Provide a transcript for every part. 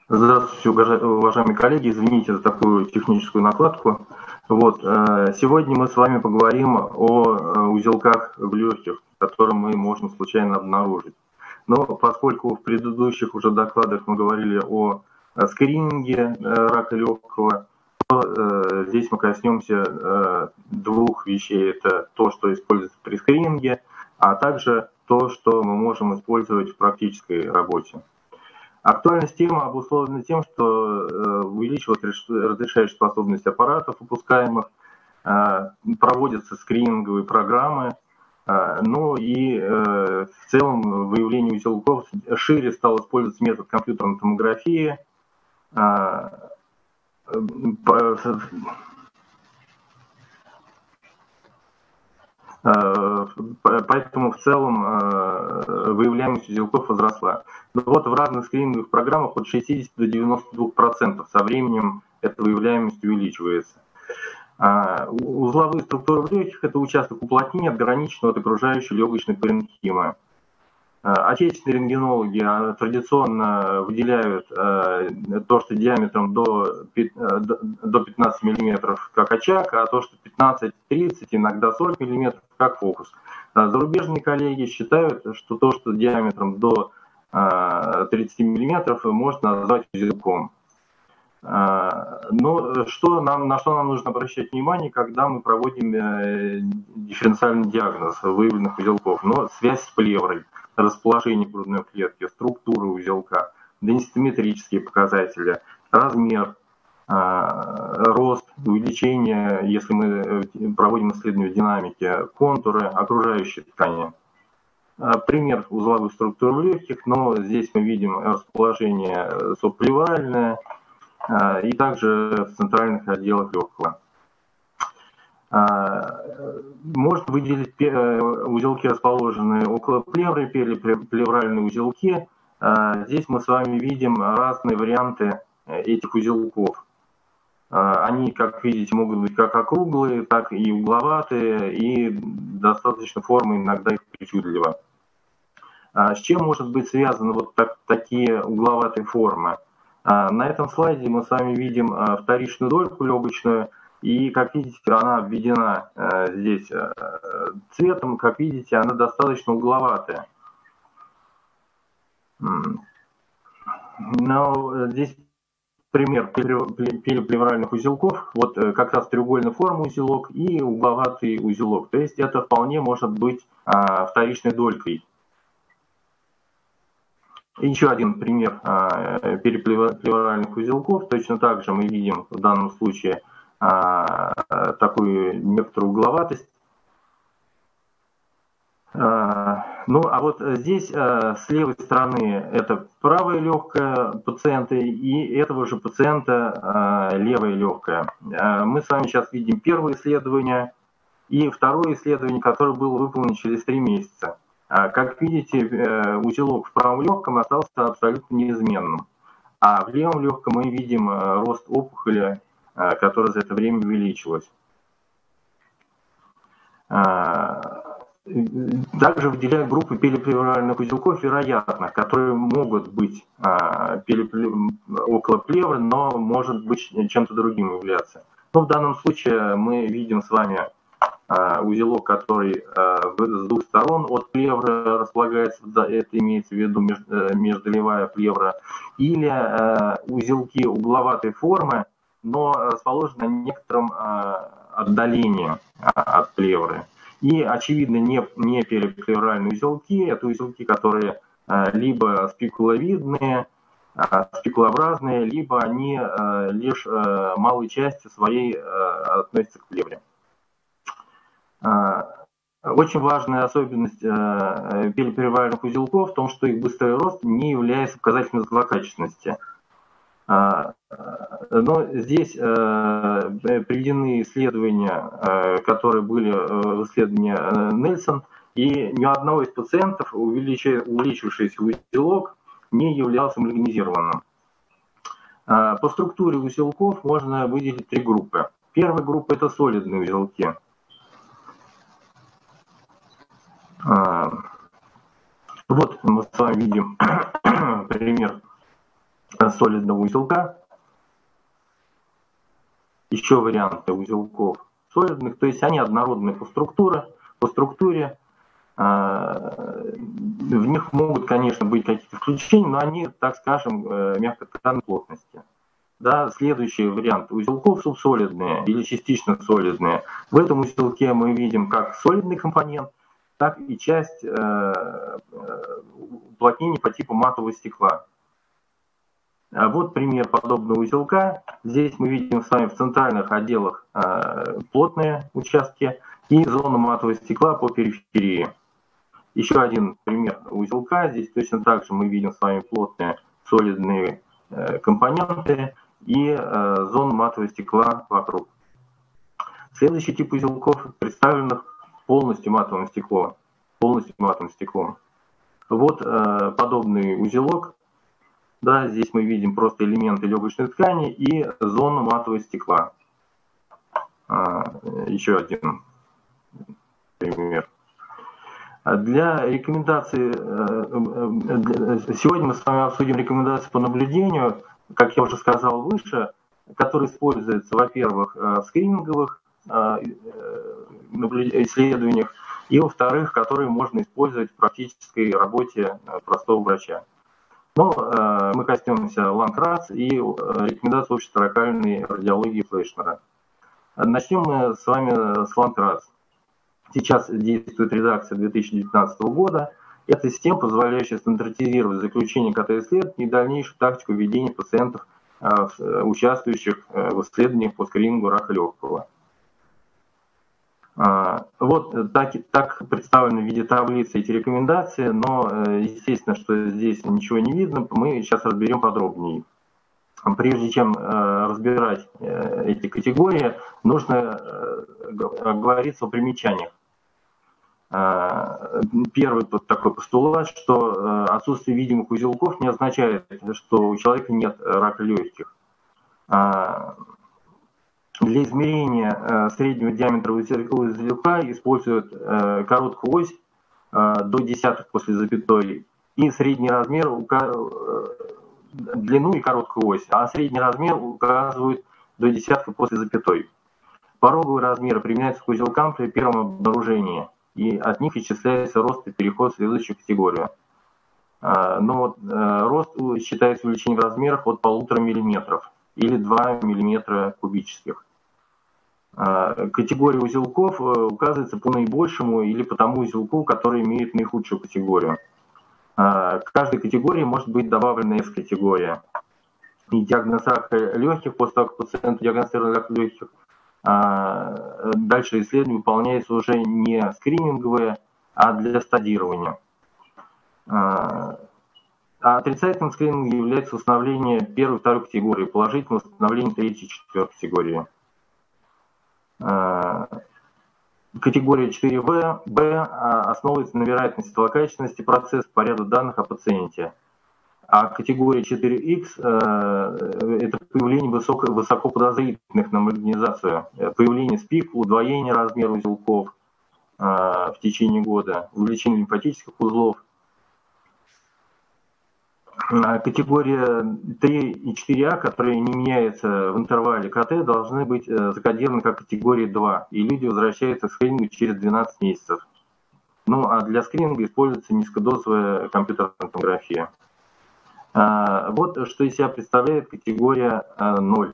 Здравствуйте, уважаемые коллеги. Извините за такую техническую накладку. Вот, сегодня мы с вами поговорим о узелках в легких, которые мы можем случайно обнаружить. Но поскольку в предыдущих уже докладах мы говорили о скрининге рака легкого, то здесь мы коснемся двух вещей. Это то, что используется при скрининге, а также то, что мы можем использовать в практической работе. Актуальность темы обусловлена тем, что увеличивает разрешающая способность аппаратов выпускаемых, проводятся скрининговые программы, ну и в целом выявление узелков шире стал использоваться метод компьютерной томографии. Поэтому в целом выявляемость узелков возросла. Но вот в разных скрининговых программах от 60 до 92% со временем эта выявляемость увеличивается. Узловые структуры в легких – это участок уплотнения, отграниченного от окружающей легочной паренхимы. Отечественные рентгенологи традиционно выделяют то, что диаметром до 15 мм как очаг, а то, что 15-30, иногда 40 мм как фокус. Зарубежные коллеги считают, что то, что диаметром до 30 мм, можно назвать узелком. Но на что нам нужно обращать внимание, когда мы проводим дифференциальный диагноз выявленных узелков? Но связь с плеврой, расположение грудной клетки, структура узелка, денситометрические показатели, размер, рост, увеличение, если мы проводим исследование динамики, контуры, окружающей ткани. Пример узловых структур в легких, но здесь мы видим расположение субплевральное, и также в центральных отделах легкого. Можно выделить узелки, расположенные около плевры, переплевральные узелки. Здесь мы с вами видим разные варианты этих узелков. Они, как видите, могут быть как округлые, так и угловатые, и достаточно формы иногда их причудливо. С чем может быть связаны вот такие угловатые формы? На этом слайде мы с вами видим вторичную дольку легочную, и, как видите, она обведена здесь цветом, как видите, она достаточно угловатая. Но здесь пример переплевральных узелков, вот как раз треугольной формы узелок и угловатый узелок. То есть это вполне может быть вторичной долькой. Еще один пример переплевральных узелков. Точно так же мы видим в данном случае такую некоторую угловатость. Ну, а вот здесь с левой стороны это правая легкая пациента, и этого же пациента левая легкая. Мы с вами сейчас видим первое исследование и второе исследование, которое было выполнено через 3 месяца. Как видите, узелок в правом легком остался абсолютно неизменным, а в левом легком мы видим рост опухоли, которая за это время увеличилась. Также выделяют группы переплевральных узелков вероятных, которые могут быть около плевры, но может быть чем-то другим являться. Но в данном случае мы видим с вами узелок, который с двух сторон от плевры располагается, это имеется в виду междолевая плевра, или узелки угловатой формы, но расположены на некотором отдалении от плевры. И, очевидно, не переплевральные узелки, это узелки, которые либо спикуловидные, спикулообразные, либо они лишь малой части своей относятся к плевре. Очень важная особенность переплевральных узелков в том, что их быстрый рост не является показателем злокачественности. Но здесь приведены исследования, которые были в исследовании Нельсон, и ни у одного из пациентов увеличившийся узелок не являлся малигнизированным. По структуре узелков можно выделить 3 группы. Первая группа – это солидные узелки. Вот мы с вами видим пример солидного узелка. Еще варианты узелков солидных, то есть они однородны по структуре. В них могут, конечно, быть какие-то включения, но они, так скажем, мягко тканной плотности. Да, следующий вариант узелков субсолидные или частично солидные. В этом узелке мы видим как солидный компонент, так и часть уплотнений по типу матового стекла. Вот пример подобного узелка. Здесь мы видим с вами в центральных отделах плотные участки и зону матового стекла по периферии. Еще один пример узелка. Здесь точно так же мы видим с вами плотные солидные компоненты и зону матового стекла вокруг. Следующий тип узелков представленных полностью матовым стеклом. Вот подобный узелок. Да, здесь мы видим просто элементы легочной ткани и зону матового стекла. Еще один пример. Для рекомендаций, сегодня мы с вами обсудим рекомендации по наблюдению, как я уже сказал выше, которые используются, во-первых, в скрининговых исследованиях, и, во-вторых, которые можно использовать в практической работе простого врача. Но мы коснемся Ланкрас и рекомендаций общества локальной радиологии Флейшнера. Начнем мы с вами с Ланкрас. Сейчас действует редакция 2019 года. Это система, позволяющая стандартизировать заключение КТ-исследований и дальнейшую тактику ведения пациентов, участвующих в исследованиях по скринингу рака легкого. Вот так представлены в виде таблицы эти рекомендации, но естественно, что здесь ничего не видно, мы сейчас разберем подробнее. Прежде чем разбирать эти категории, нужно оговориться о примечаниях. Первый такой постулат, что отсутствие видимых узелков не означает, что у человека нет рака легких. Для измерения среднего диаметра узелка используют короткую ось до десятых после запятой и средний размер, длину и короткую ось, а средний размер указывают до десятка после запятой. Пороговые размеры применяются к узелкам при первом обнаружении, и от них исчисляется рост и переход в следующую категорию. Но рост считается увеличением в размерах от 1,5 мм или 2 мм кубических. Категория узелков указывается по наибольшему или по тому узелку, который имеет наихудшую категорию. К каждой категории может быть добавлена S-категория. И диагноз рака легких, после того, как пациент диагностирован рак легких, дальше исследование выполняется уже не скрининговое, а для стадирования. Отрицательным скринингом является установление первой и второй категории, положительным установление третьей и четвертой категории. Категория 4В основывается на вероятности злокачественности процесса по ряду данных о пациенте. А категория 4Х это появление высоко подозрительных на маргинализацию, появление СПИК, удвоение размера узелков в течение года, увеличение лимфатических узлов. Категория 3 и 4А, которые не меняются в интервале КТ, должны быть закодированы как категория 2, и люди возвращаются к скринингу через 12 месяцев. Ну а для скрининга используется низкодозовая компьютерная томография. Вот что из себя представляет категория 0.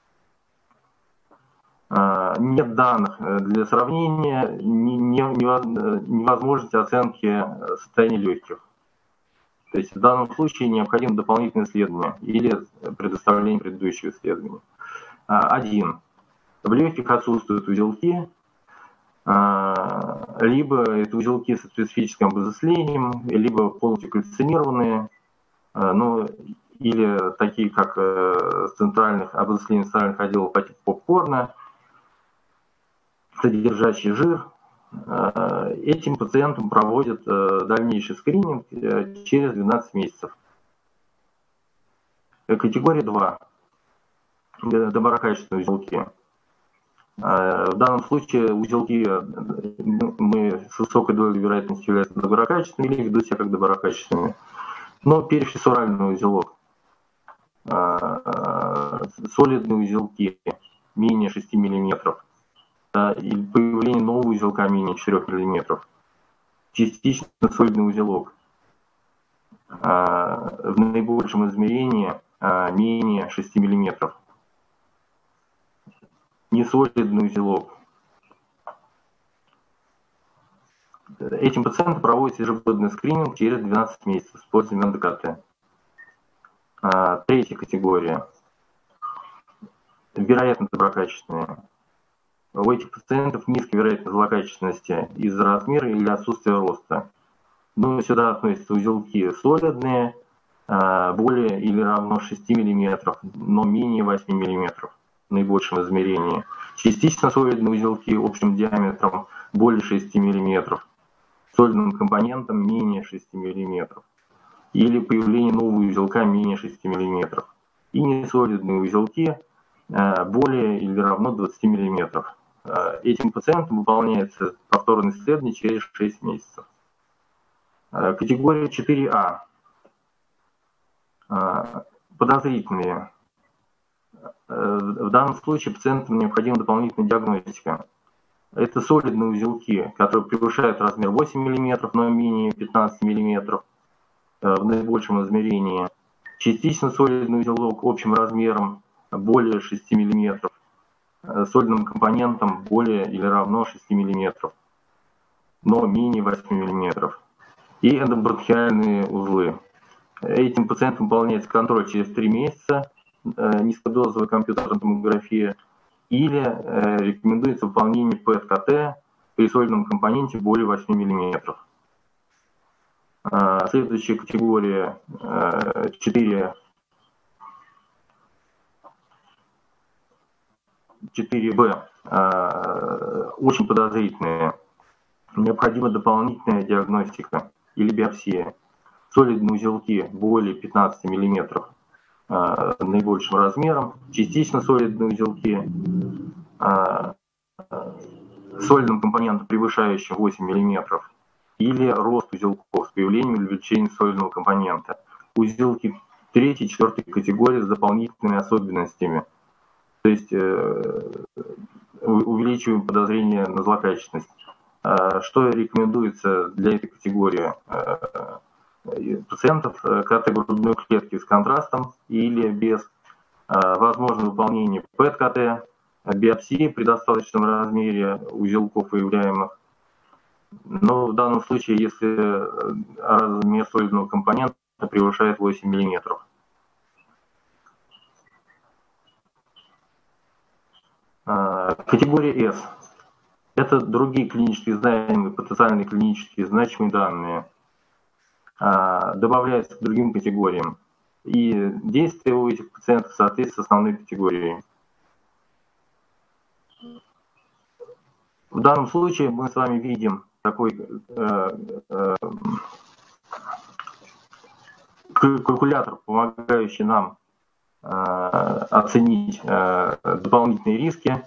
Нет данных для сравнения, невозможности оценки состояния легких. То есть в данном случае необходимо дополнительное исследование или предоставление предыдущего исследования. 1. В легких отсутствуют узелки, либо это узелки со специфическим обозначением, либо полностью кальцинированные, ну, или такие, как центральных обозначений центральных отделов по типу попкорна, содержащий жир. Этим пациентам проводят дальнейший скрининг через 12 месяцев. Категория 2. Доброкачественные узелки. В данном случае узелки мы с высокой долей вероятности являются доброкачественными или ведут себя как доброкачественными. Но перифессуральный узелок. солидные узелки менее 6 мм, и появление нового узелка менее 4 мм, частично солидный узелок в наибольшем измерении менее 6 мм, несолидный узелок. Этим пациентам проводится ежегодный скрининг через 12 месяцев с использованием ДКТ. Третья категория. Вероятно доброкачественные. У этих пациентов низкая вероятность злокачественности из-за размера или отсутствия роста. Но сюда относятся узелки солидные, более или равно 6 мм, но менее 8 мм в наибольшем измерении. Частично солидные узелки общим диаметром более 6 мм, солидным компонентом менее 6 мм. Или появление нового узелка менее 6 мм. И несолидные узелки более или равно 20 мм. Этим пациентам выполняется повторное исследование через 6 месяцев. Категория 4А. Подозрительные. В данном случае пациентам необходима дополнительная диагностика. Это солидные узелки, которые превышают размер 8 мм, но менее 15 мм в наибольшем измерении. Частично солидный узелок общим размером более 6 мм, солидным компонентом более или равно 6 мм, но менее 8 мм. И эндобронхиальные узлы. Этим пациентам выполняется контроль через 3 месяца, низкодозовая компьютерная томография, или рекомендуется выполнение ПЭТ-КТ при солидном компоненте более 8 мм. Следующая категория 4Б, очень подозрительные. Необходима дополнительная диагностика или биопсия. Солидные узелки более 15 мм наибольшим размером, частично солидные узелки солидным компонентом, превышающим 8 мм, или рост узелков с появлением или увеличением солидного компонента. Узелки третьей и четвертой категории с дополнительными особенностями. То есть увеличиваем подозрение на злокачественность. Что рекомендуется для этой категории пациентов? КТ грудной клетки с контрастом или без, возможно выполнение ПЭТ-КТ, биопсии при достаточном размере узелков выявляемых. Но в данном случае, если размер солидного компонента превышает 8 мм. Категория S. Это другие клинически значимые, потенциальные клинически значимые данные. Добавляются к другим категориям. И действие у этих пациентов соответствует основной категории. В данном случае мы с вами видим такой калькулятор, помогающий нам оценить дополнительные риски.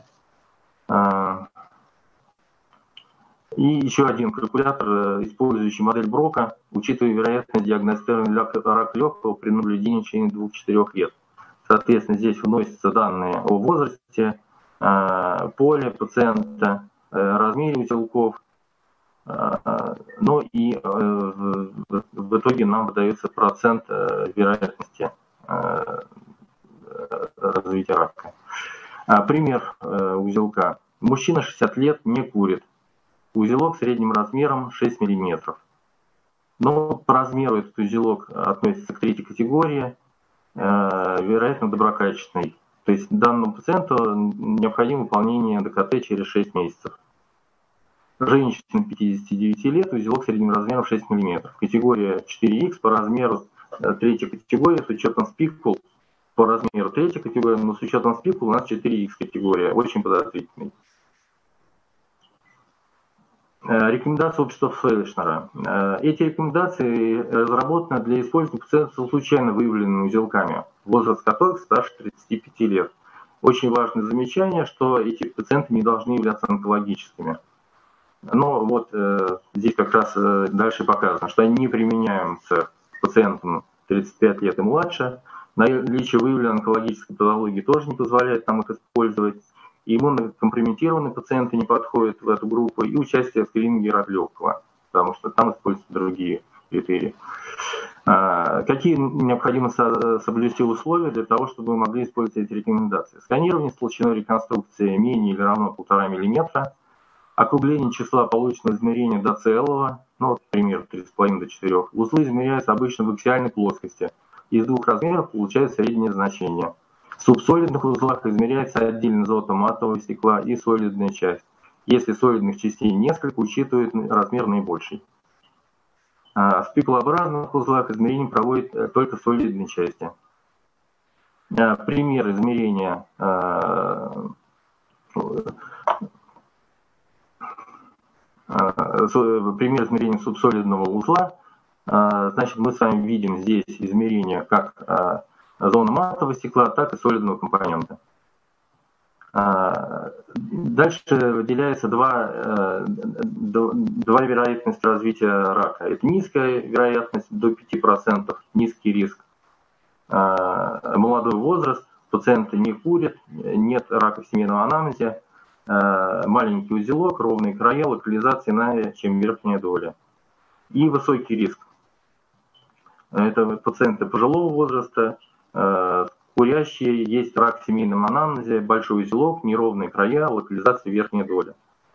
И еще один калькулятор, использующий модель Брока, учитывая вероятность диагностирования рака легкого при наблюдении в течение 2-4 лет. Соответственно, здесь вносятся данные о возрасте, поле пациента, размере узелков, но и в итоге нам выдается процент вероятности развития рака. Пример узелка. Мужчина 60 лет, не курит. Узелок средним размером 6 мм. Но по размеру этот узелок относится к третьей категории, вероятно доброкачественный. То есть данному пациенту необходимо выполнение ДКТ через 6 месяцев. Женщина 59 лет, узелок средним размером 6 мм. Категория 4Х по размеру третья категория с учетом спикул. По размеру третья категория, но с учетом спикул у нас 4Х категория, очень подозрительный. Рекомендации общества Фельшнера. Эти рекомендации разработаны для использования пациентов с случайно выявленными узелками, возраст которых старше 35 лет. Очень важное замечание, что эти пациенты не должны являться онкологическими. Но вот здесь как раз дальше показано, что они не применяются пациентам 35 лет и младше, Наличие выявленной онкологической патологии тоже не позволяет нам их использовать. Иммунокомпрометированные пациенты не подходят в эту группу, и участие в скрининге рак легкого, потому что там используются другие критерии. Какие необходимо соблюсти условия для того, чтобы мы могли использовать эти рекомендации? Сканирование с толщиной реконструкции менее или равно 1,5 мм, округление числа полученного измерения до целого, ну, вот, примерно 3,5 до 4. Узлы измеряются обычно в аксиальной плоскости. Из двух размеров получается среднее значение. В субсолидных узлах измеряется отдельно золото матового стекла и солидная часть. Если солидных частей несколько, учитывают размер наибольший. В спикулообразных узлах измерение проводит только солидные части. Пример измерения субсолидного узла. Значит, мы с вами видим здесь измерение как зоны матового стекла, так и солидного компонента. Дальше выделяется два вероятности развития рака. Это низкая вероятность до 5%, низкий риск. Молодой возраст, пациенты не курят, нет рака в семейном анамнезе, маленький узелок, ровные края, локализация иная, чем верхняя доля. И высокий риск. Это пациенты пожилого возраста, курящие, есть рак в семейном анамнезе, большой узелок, неровные края, локализация верхняя доля.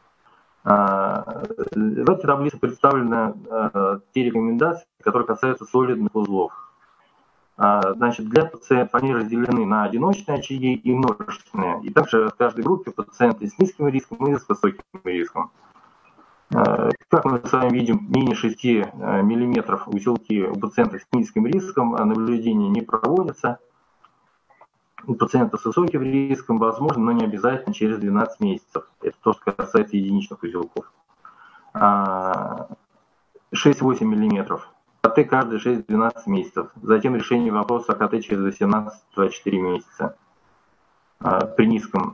В этой таблице представлены те рекомендации, которые касаются солидных узлов. Значит, для пациентов они разделены на одиночные очаги и множественные. И также в каждой группе пациенты с низким риском и с высоким риском. Как мы с вами видим, менее 6 мм узелки у пациентов с низким риском наблюдения не проводятся. У пациентов с высоким риском возможно, но не обязательно через 12 месяцев. Это то, что касается единичных узелков. 6-8 мм. КТ каждые 6-12 месяцев. Затем решение вопроса о КТ через 18-24 месяца. При низком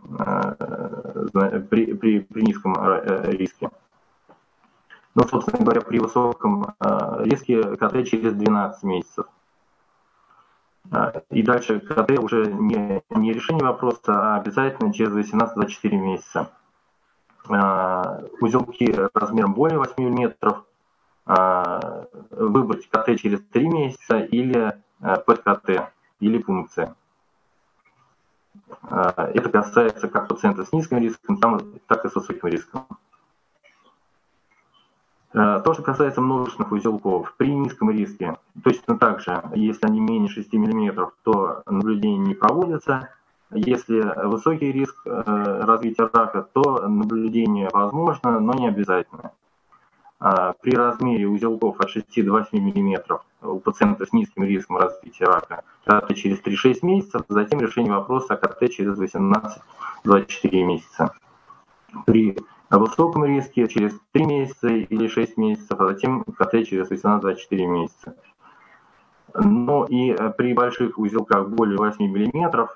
риске. Но, собственно говоря, при высоком риске КТ через 12 месяцев. И дальше КТ уже не решение вопроса, а обязательно через 18-24 месяца. Узелки размером более 8 мм. Выбрать КТ через 3 месяца или ПЭТ-КТ или пункция. Это касается как пациентов с низким риском, так и с высоким риском. То, что касается множественных узелков, при низком риске, точно так же, если они менее 6 мм, то наблюдение не проводится. Если высокий риск развития рака, то наблюдение возможно, но не обязательно. При размере узелков от 6 до 8 мм у пациентов с низким риском развития рака КТ через 3-6 месяцев, затем решение вопроса о КТ через 18-24 месяца. При высоком риске через 3 месяца или 6 месяцев, а затем КТ через 18-24 месяца. Но и при больших узелках более 8 мм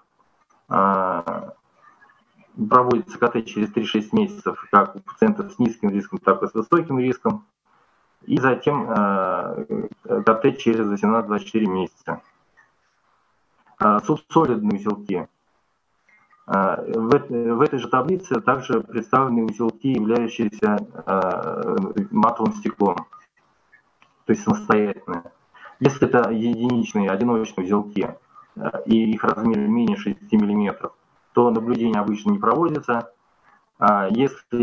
проводится КТ через 3-6 месяцев, как у пациентов с низким риском, так и с высоким риском. И затем КТ через 18-24 месяца. Субсолидные узелки. В этой же таблице также представлены узелки, являющиеся матовым стеклом, то есть самостоятельные. Если это единичные, одиночные узелки, и их размер менее 6 мм, то наблюдение обычно не проводится. Если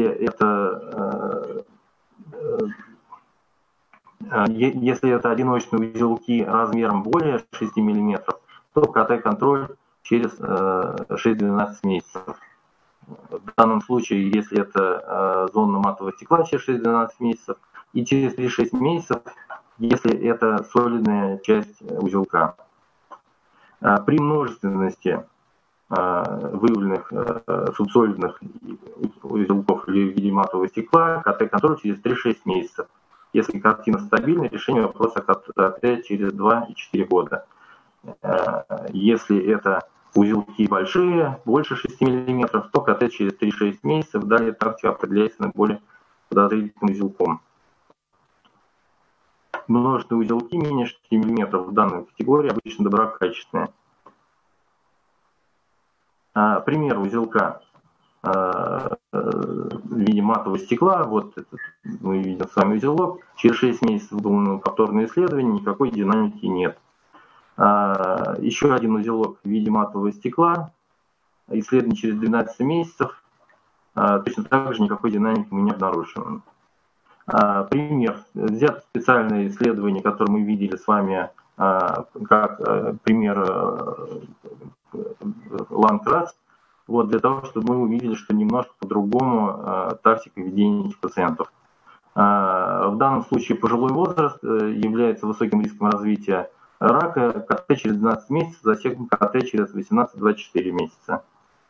это одиночные узелки размером более 6 мм, то КТ-контроль через 6-12 месяцев. В данном случае, если это зона матового стекла через 6-12 месяцев, и через 3-6 месяцев, если это солидная часть узелка. При множественности выявленных субсолидных узелков или в виде матового стекла КТ-контроль через 3-6 месяцев. Если картина стабильна, решение вопроса КТ через 2 и 4 года. Если это узелки большие, больше 6 мм, то КТ через 3-6 месяцев. Далее тактика определяется наиболее подозрительным узелком. Множественные узелки менее 6 мм в данной категории обычно доброкачественные. Пример узелка в виде матового стекла. Вот этот, мы видим с вами узелок. Через 6 месяцев было повторное исследование, никакой динамики нет. Еще один узелок в виде матового стекла. Исследование через 12 месяцев. Точно так же никакой динамики мы не обнаруживаем. Пример. Взято специальное исследование, которое мы видели с вами, как пример Ланкрас. Вот, для того, чтобы мы увидели, что немножко по-другому тактика ведения этих пациентов. В данном случае пожилой возраст является высоким риском развития рака. КТ через 12 месяцев, засекнут КТ через 18-24 месяца.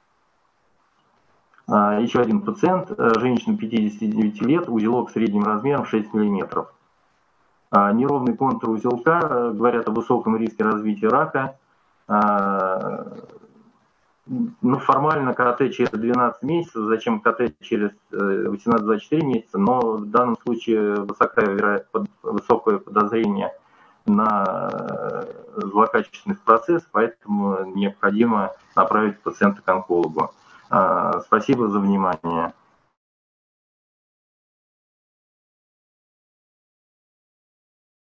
Еще один пациент, женщина 59 лет, узелок средним размером 6 мм. Неровный контур узелка говорят о высоком риске развития рака. Ну, формально КТ через 12 месяцев, зачем КТ через 18-24 месяца, но в данном случае высокое подозрение на злокачественный процесс, поэтому необходимо направить пациента к онкологу. Спасибо за внимание.